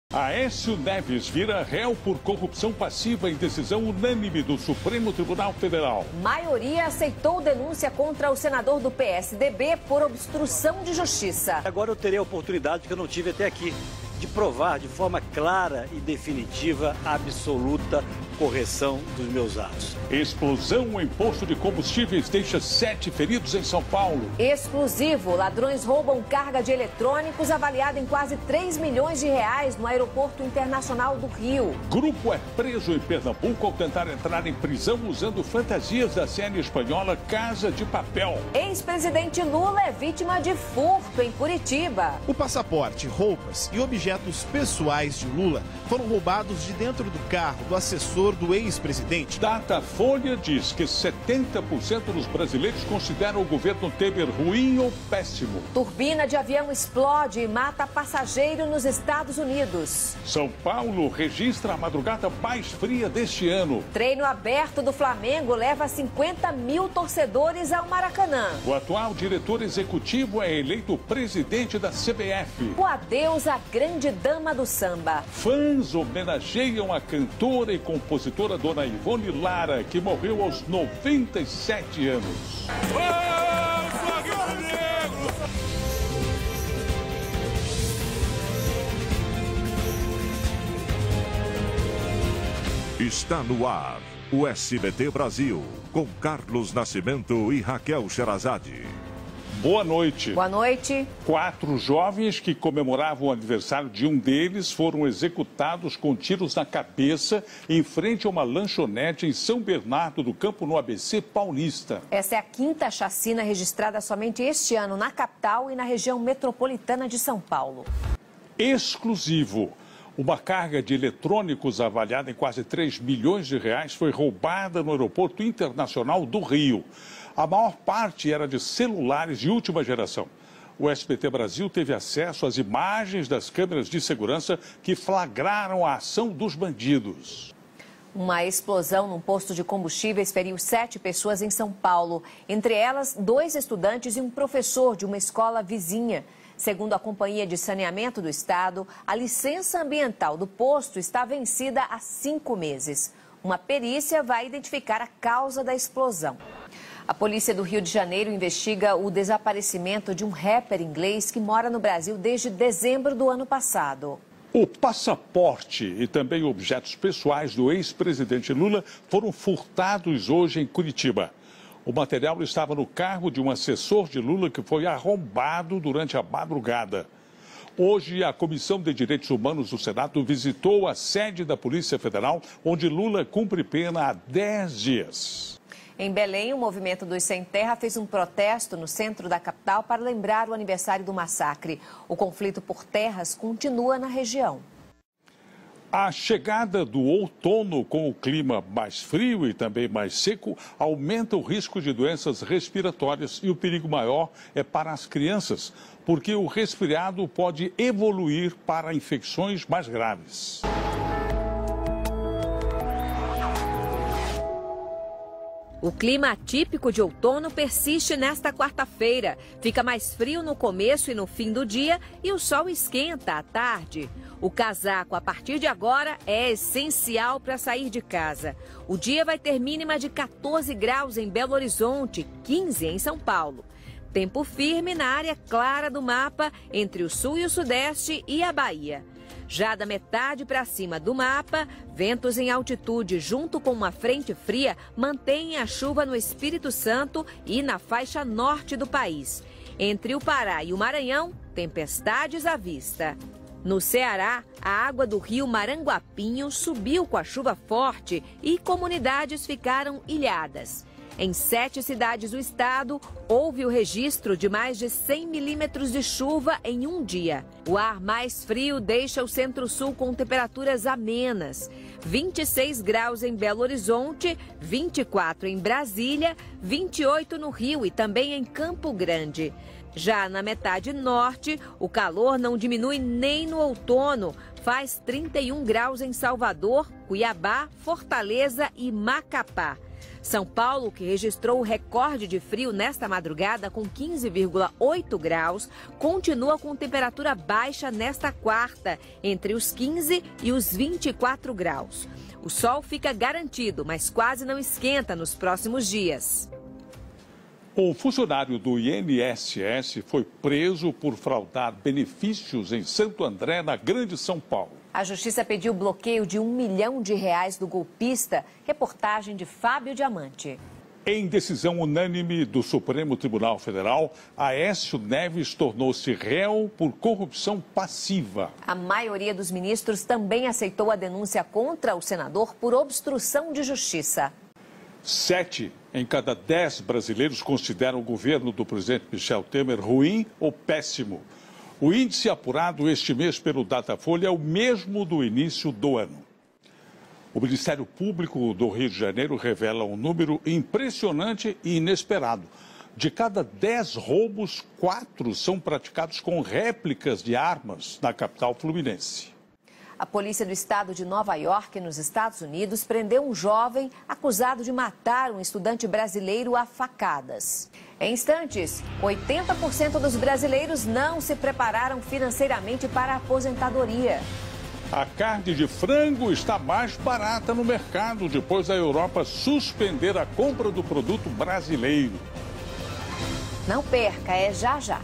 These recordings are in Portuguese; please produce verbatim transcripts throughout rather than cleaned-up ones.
Aécio Neves vira réu por corrupção passiva em decisão unânime do Supremo Tribunal Federal. Maioria aceitou denúncia contra o senador do P S D B por obstrução de justiça. Agora eu terei a oportunidade que eu não tive até aqui, de provar de forma clara e definitiva a absoluta correção dos meus atos. Explosão em posto de combustíveis deixa sete feridos em São Paulo. Explosivo. Ladrões roubam carga de eletrônicos avaliada em quase três milhões de reais no Aeroporto Internacional do Rio. Grupo é preso em Pernambuco ao tentar entrar em prisão usando fantasias da série espanhola Casa de Papel. Ex-presidente Lula é vítima de furto em Curitiba. O passaporte, roupas e objetos pessoais de Lula foram roubados de dentro do carro do assessor do ex-presidente. Datafolha diz que setenta por cento dos brasileiros consideram o governo Temer ruim ou péssimo. Turbina de avião explode e mata passageiro nos Estados Unidos. São Paulo registra a madrugada mais fria deste ano. Treino aberto do Flamengo leva cinquenta mil torcedores ao Maracanã. O atual diretor executivo é eleito presidente da C B F. O adeus à grande dama do samba. Fãs homenageiam a cantora e compositora Dona Ivone Lara, que morreu aos noventa e sete anos. Está no ar o S B T Brasil, com Carlos Nascimento e Raquel Sherazade. Boa noite. Boa noite. Quatro jovens que comemoravam o aniversário de um deles foram executados com tiros na cabeça em frente a uma lanchonete em São Bernardo do Campo, no A B C paulista. Essa é a quinta chacina registrada somente este ano na capital e na região metropolitana de São Paulo. Exclusivo. Uma carga de eletrônicos avaliada em quase três milhões de reais foi roubada no Aeroporto Internacional do Rio. A maior parte era de celulares de última geração. O S B T Brasil teve acesso às imagens das câmeras de segurança que flagraram a ação dos bandidos. Uma explosão num posto de combustíveis feriu sete pessoas em São Paulo. Entre elas, dois estudantes e um professor de uma escola vizinha. Segundo a Companhia de Saneamento do Estado, a licença ambiental do posto está vencida há cinco meses. Uma perícia vai identificar a causa da explosão. A polícia do Rio de Janeiro investiga o desaparecimento de um rapper inglês que mora no Brasil desde dezembro do ano passado. O passaporte e também objetos pessoais do ex-presidente Lula foram furtados hoje em Curitiba. O material estava no carro de um assessor de Lula que foi arrombado durante a madrugada. Hoje, a Comissão de Direitos Humanos do Senado visitou a sede da Polícia Federal, onde Lula cumpre pena há dez dias. Em Belém, o Movimento dos Sem Terra fez um protesto no centro da capital para lembrar o aniversário do massacre. O conflito por terras continua na região. A chegada do outono com o clima mais frio e também mais seco aumenta o risco de doenças respiratórias e o perigo maior é para as crianças, porque o resfriado pode evoluir para infecções mais graves. O clima atípico de outono persiste nesta quarta-feira. Fica mais frio no começo e no fim do dia e o sol esquenta à tarde. O casaco, a partir de agora, é essencial para sair de casa. O dia vai ter mínima de quatorze graus em Belo Horizonte, quinze em São Paulo. Tempo firme na área clara do mapa, entre o sul e o sudeste e a Bahia. Já da metade para cima do mapa, ventos em altitude junto com uma frente fria mantêm a chuva no Espírito Santo e na faixa norte do país. Entre o Pará e o Maranhão, tempestades à vista. No Ceará, a água do rio Maranguapinho subiu com a chuva forte e comunidades ficaram ilhadas. Em sete cidades do estado, houve o registro de mais de cem milímetros de chuva em um dia. O ar mais frio deixa o centro-sul com temperaturas amenas. vinte e seis graus em Belo Horizonte, vinte e quatro em Brasília, vinte e oito no Rio e também em Campo Grande. Já na metade norte, o calor não diminui nem no outono. Faz trinta e um graus em Salvador, Cuiabá, Fortaleza e Macapá. São Paulo, que registrou o recorde de frio nesta madrugada com quinze vírgula oito graus, continua com temperatura baixa nesta quarta, entre os quinze e os vinte e quatro graus. O sol fica garantido, mas quase não esquenta nos próximos dias. Um funcionário do I N S S foi preso por fraudar benefícios em Santo André, na Grande São Paulo. A Justiça pediu bloqueio de um milhão de reais do golpista. Reportagem de Fábio Diamante. Em decisão unânime do Supremo Tribunal Federal, Aécio Neves tornou-se réu por corrupção passiva. A maioria dos ministros também aceitou a denúncia contra o senador por obstrução de justiça. Sete em cada dez brasileiros consideram o governo do presidente Michel Temer ruim ou péssimo. O índice apurado este mês pelo Datafolha é o mesmo do início do ano. O Ministério Público do Rio de Janeiro revela um número impressionante e inesperado. De cada dez roubos, quatro são praticados com réplicas de armas na capital fluminense. A polícia do estado de Nova York, nos Estados Unidos, prendeu um jovem acusado de matar um estudante brasileiro a facadas. Em instantes, oitenta por cento dos brasileiros não se prepararam financeiramente para a aposentadoria. A carne de frango está mais barata no mercado depois da Europa suspender a compra do produto brasileiro. Não perca, é já já.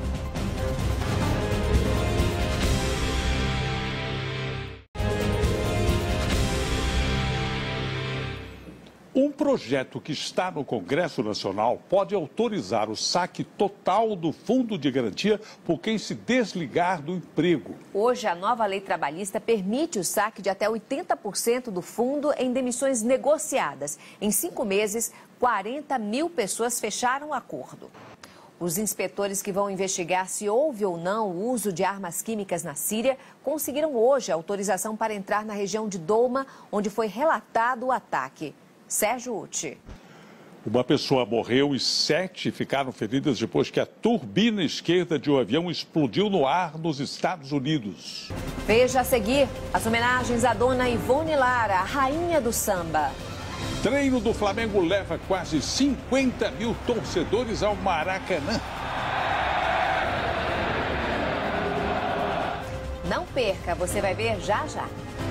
Um projeto que está no Congresso Nacional pode autorizar o saque total do Fundo de Garantia por quem se desligar do emprego. Hoje, a nova lei trabalhista permite o saque de até oitenta por cento do fundo em demissões negociadas. Em cinco meses, quarenta mil pessoas fecharam o acordo. Os inspetores que vão investigar se houve ou não o uso de armas químicas na Síria conseguiram hoje a autorização para entrar na região de Douma, onde foi relatado o ataque. Sérgio Uti. Uma pessoa morreu e sete ficaram feridas depois que a turbina esquerda de um avião explodiu no ar nos Estados Unidos. Veja a seguir as homenagens à dona Ivone Lara, a rainha do samba. Treino do Flamengo leva quase cinquenta mil torcedores ao Maracanã. Não perca, você vai ver já já.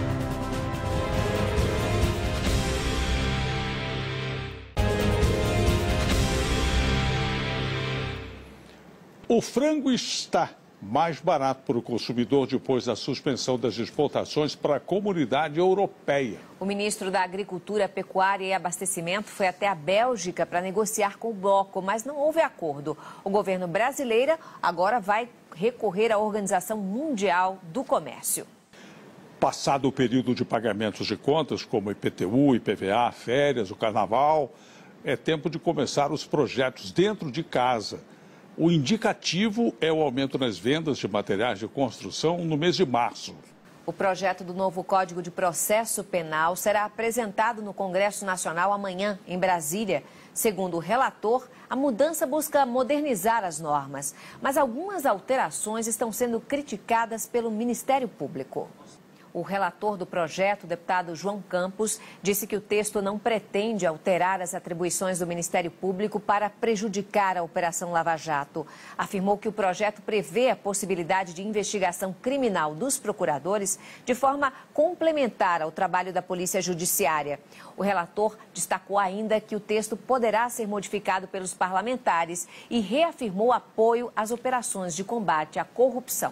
O frango está mais barato para o consumidor depois da suspensão das exportações para a comunidade europeia. O ministro da Agricultura, Pecuária e Abastecimento foi até a Bélgica para negociar com o bloco, mas não houve acordo. O governo brasileiro agora vai recorrer à Organização Mundial do Comércio. Passado o período de pagamentos de contas, como I P T U, I P V A, férias, o carnaval, é tempo de começar os projetos dentro de casa. O indicativo é o aumento nas vendas de materiais de construção no mês de março. O projeto do novo Código de Processo Penal será apresentado no Congresso Nacional amanhã, em Brasília. Segundo o relator, a mudança busca modernizar as normas, mas algumas alterações estão sendo criticadas pelo Ministério Público. O relator do projeto, o deputado João Campos, disse que o texto não pretende alterar as atribuições do Ministério Público para prejudicar a Operação Lava Jato. Afirmou que o projeto prevê a possibilidade de investigação criminal dos procuradores de forma complementar ao trabalho da Polícia Judiciária. O relator destacou ainda que o texto poderá ser modificado pelos parlamentares e reafirmou apoio às operações de combate à corrupção.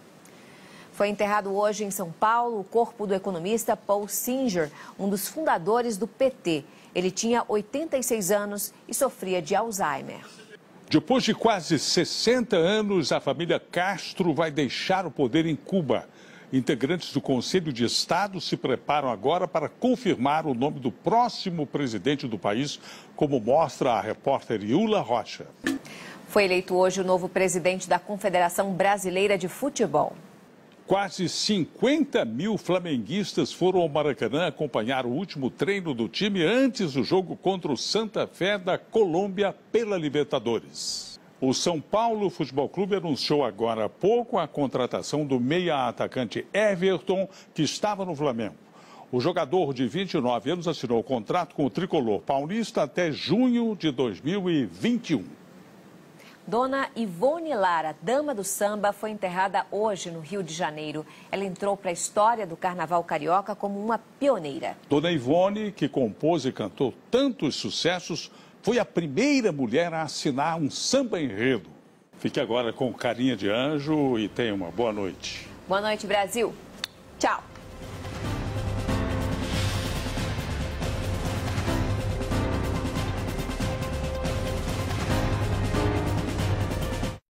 Foi enterrado hoje em São Paulo o corpo do economista Paul Singer, um dos fundadores do P T. Ele tinha oitenta e seis anos e sofria de Alzheimer. Depois de quase sessenta anos, a família Castro vai deixar o poder em Cuba. Integrantes do Conselho de Estado se preparam agora para confirmar o nome do próximo presidente do país, como mostra a repórter Iula Rocha. Foi eleito hoje o novo presidente da Confederação Brasileira de Futebol. Quase cinquenta mil flamenguistas foram ao Maracanã acompanhar o último treino do time antes do jogo contra o Santa Fé da Colômbia pela Libertadores. O São Paulo Futebol Clube anunciou agora há pouco a contratação do meia-atacante Everton, que estava no Flamengo. O jogador de vinte e nove anos assinou o contrato com o tricolor paulista até junho de dois mil e vinte e um. Dona Ivone Lara, dama do samba, foi enterrada hoje no Rio de Janeiro. Ela entrou para a história do carnaval carioca como uma pioneira. Dona Ivone, que compôs e cantou tantos sucessos, foi a primeira mulher a assinar um samba enredo. Fique agora com carinha de anjo e tenha uma boa noite. Boa noite, Brasil. Tchau.